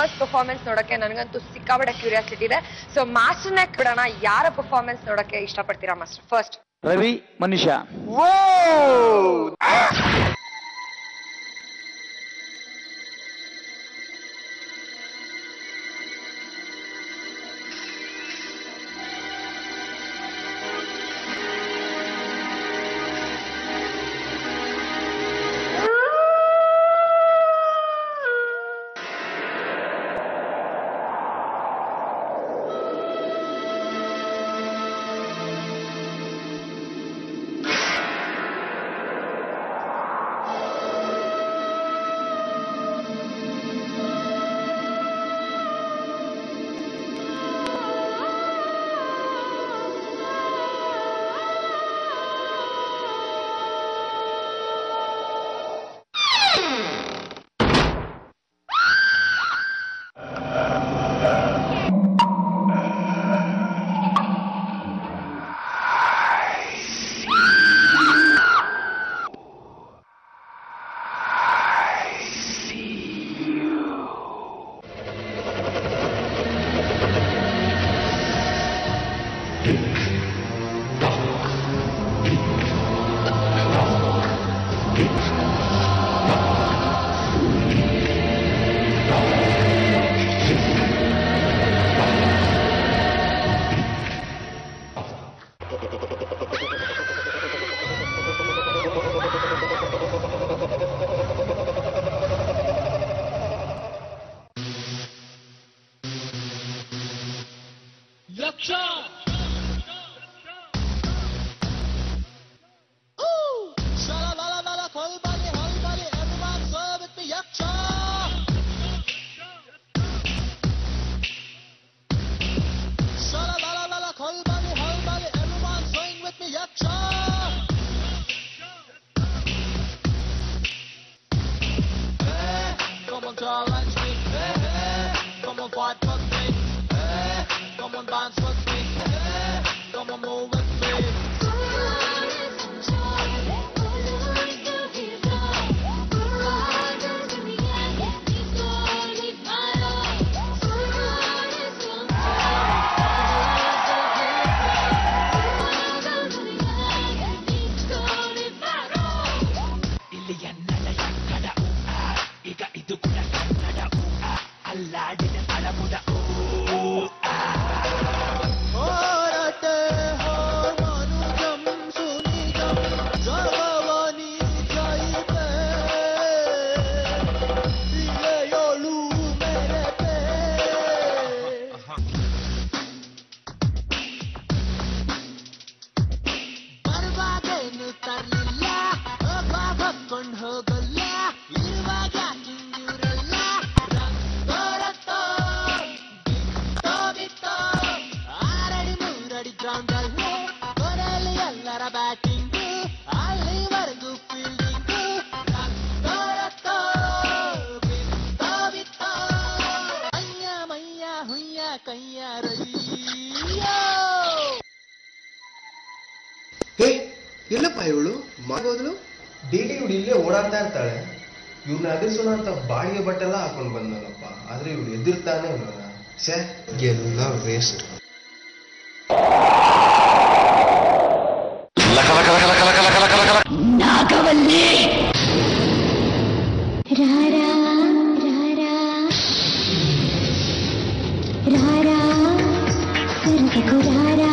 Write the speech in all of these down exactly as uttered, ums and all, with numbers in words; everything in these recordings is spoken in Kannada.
ಫಸ್ಟ್ ಪರ್ಫಾರ್ಮೆನ್ಸ್ ನೋಡಕ್ಕೆ ನನಗಂತೂ ಸಿಕ್ಕಾಪಟ್ಟೆ ಕ್ಯೂರಿಯಾಸಿಟಿ ಇದೆ. ಸೊ ಮಾಸ್ಟರ್ನೇ ಬಿಡೋಣ, ಯಾರ ಪರ್ಫಾರ್ಮೆನ್ಸ್ ನೋಡಕ್ಕೆ ಇಷ್ಟಪಡ್ತೀರಾ ಮಾಸ್ಟರ್? ಫಸ್ಟ್ ರವಿ ಮನುಷ್ಯ. ಎಲ್ಲಪ್ಪ ಇವಳು ಮಗೋದ್ಲು ಡೈಲಿ ಇವಳು ಇಲ್ಲೇ ಓಡಾಡ್ತಾ ಇರ್ತಾಳೆ. ಇವ್ರನ್ನ ಎದುರಿಸೋಣ ಅಂತ ಬಾಡಿಗೆ ಬಟ್ಟೆಲ್ಲ ಹಾಕೊಂಡು ಬಂದವನಪ್ಪ, ಆದ್ರೆ ಇವಳು ಎದುರ್ತಾನೆ ಇರೋಣ. ಛೇ, ಎಲ್ಲ ವೇಸ್ಟ್. ನಾಗವಲ್ಲಿ ರಾರಾ ರಾರಾ ಸರಸಕು ರಾರಾ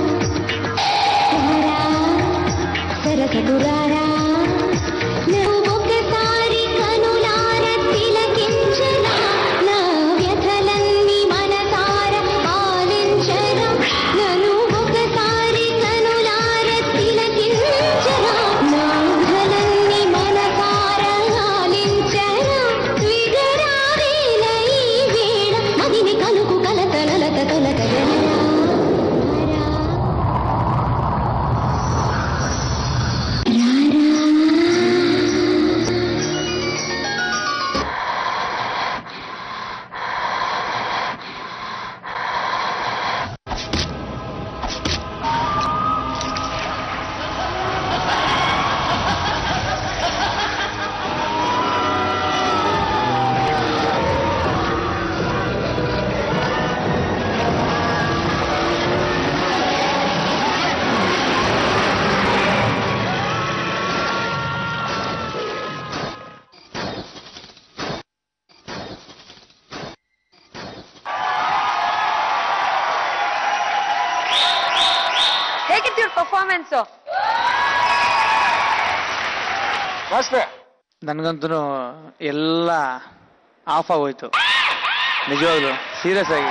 ರಾರಾ ಸರಸಕು ರಾರಾ ನಾವು ಒಕ್ಕಸಾರಿ ಕನುಲಾರ ತಿಲಕಿಂಚನ ನಾ ವ್ಯಥಲನ್ನಿ ಮನಸಾರ ಆಲಿಂಚನ ನಾನು ಒಕ್ಕಸಾರಿ ಕನುಲಾರ ತಿಲಕಿಂಚನ ನಾ ವ್ಯಥಲನ್ನಿ ಮನಸಾರ ಆಲಿಂಚನ ಪರ್ಫಾರ್ಮೆನ್ಸ್? ನನ್ಗಂತೂ ಎಲ್ಲ ಆಫ್ ಆಗೋಯ್ತು ನಿಜವಾಗ್ಲು, ಸೀರಿಯಸ್ ಆಗಿ.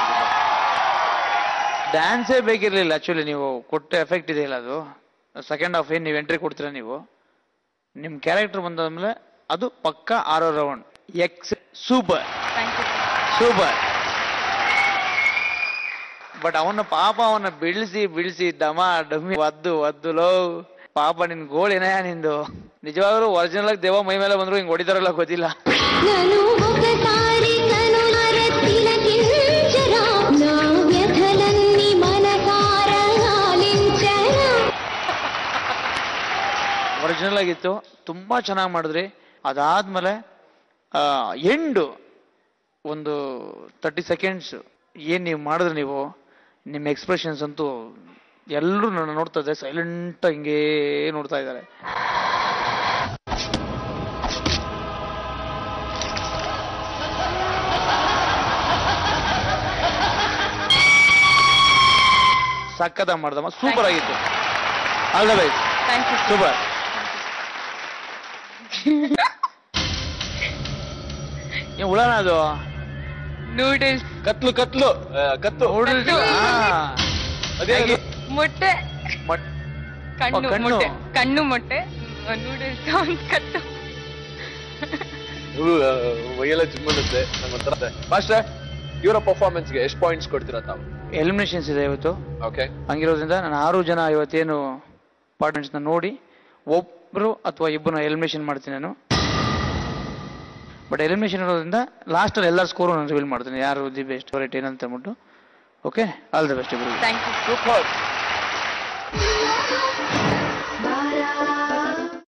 ಡ್ಯಾನ್ಸೇ ಬೇಕಿರ್ಲಿಲ್ಲ ಆಕ್ಚುಲಿ. ನೀವು ಕೊಟ್ಟ ಎಫೆಕ್ಟ್ ಇದೆಯಲ್ಲ, ಅದು ಸೆಕೆಂಡ್ ಹಾಫ್ ಏನ್ ನೀವು ಎಂಟ್ರಿ ಕೊಡ್ತೀರಾ, ನೀವು ನಿಮ್ ಕ್ಯಾರೆಕ್ಟರ್ ಬಂದಾದ್ಮೇಲೆ ಅದು ಪಕ್ಕ ಆರೋ ರೌಂಡ್ ಎಕ್ಸ್ ಸೂಪರ್ ಸೂಪರ್. ಬಟ್ ಅವನ ಪಾಪ ಅವನ್ನ ಬಿಳಿಸಿ ಬಿಳಿಸಿ ಡಮ ಡಮ್ಮಿ ಒದ್ದು ಒದ್ದುಲೋ ಪಾಪ. ನಿನ್ ಗೋಳ್ ಏನಯ್ಯ ನಿಂದು? ನಿಜವಾಗ್ಲೂ ಒರಿಜಿನಲ್ ಆಗಿ ದೇವ ಮೈ ಮೇಲೆ ಬಂದ್ರು ಹಿಂಗ್ ಹೊಡಿತಾರಲ್ಲ ಗೊತ್ತಿಲ್ಲ. ಒರಿಜಿನಲ್ ಆಗಿತ್ತು, ತುಂಬಾ ಚೆನ್ನಾಗಿ ಮಾಡಿದ್ರಿ. ಅದಾದ್ಮೇಲೆ ಎಂಡು ಒಂದು ತರ್ಟಿ ಸೆಕೆಂಡ್ಸ್ ಏನ್ ನೀವು ಮಾಡಿದ್ರಿ, ನೀವು ನಿಮ್ಮ ಎಕ್ಸ್ಪ್ರೆಷನ್ಸ್ ಅಂತೂ ಎಲ್ಲರೂ ನನ್ನ ನೋಡ್ತಾ ಇದ್ದಾರೆ, ಸೈಲೆಂಟ್ ಹಿಂಗೇ ನೋಡ್ತಾ ಇದ್ದಾರೆ. ಸಕ್ಕತ್ತ ಮಾಡ್ದಮ್ಮ, ಸೂಪರ್ ಆಗಿತ್ತು. All the best. ಸೂಪರ್. ಉಳನ ಅದು ನೂಡಲ್ಸ್ ಕತ್ಲು ಕತ್ಲು ಕತ್ತು ಅದೇ ಮೊಟ್ಟೆ ಕಣ್ಣು ಕಣ್ಣು. ಮೊಟ್ಟೆ ಕಣ್ಣು ಮೊಟ್ಟೆ ನೂಡಲ್ಸ್ ಕತ್ತು. ಮೈಯೆಲ್ಲ ಚಿಮ್ಮನ್ನುತ್ತೆ ನಮ್ಮಂತ. ಮಾಸ್ಟರ್, ಇವರ ಪರ್ಫಾರ್ಮೆನ್ಸ್ಗೆ ಎಷ್ಟು ಪಾಯಿಂಟ್ಸ್ ಕೊಡ್ತೀರಾ ತಾವು? ಎಲಿಮಿನೇಷನ್ಸ್ ಇದೆ ಇವತ್ತು. ಓಕೆ. ಹಂಗಿರೋದ್ರಿಂದ ನಾನು ಆರು ಜನ ಇವತ್ತೇನು ಪಾರ್ಟ್ನರ್ಸ್ನ ನೋಡಿ ಒಬ್ರು ಅಥವಾ ಇಬ್ಬರು ಎಲಿಮಿನೇಷನ್ ಮಾಡ್ತೀನಿ ನಾನು. ಬಟ್ ಎಲಿಮಿನೇಷನ್ ಇರೋದ್ರಿಂದ ಲಾಸ್ಟ್ ಅಲ್ಲಿ ಎಲ್ಲರ ಸ್ಕೋರ್ ನಾನು ರಿವೀಲ್ ಮಾಡ್ತೀನಿ, ಯಾರು ದಿ ಬೆಸ್ಟ್ ಫೇವರೇಟ್ ಏನಂತ ಅಂದ್ಬಿಟ್ಟು. Okay, all the best. Thank you. Super.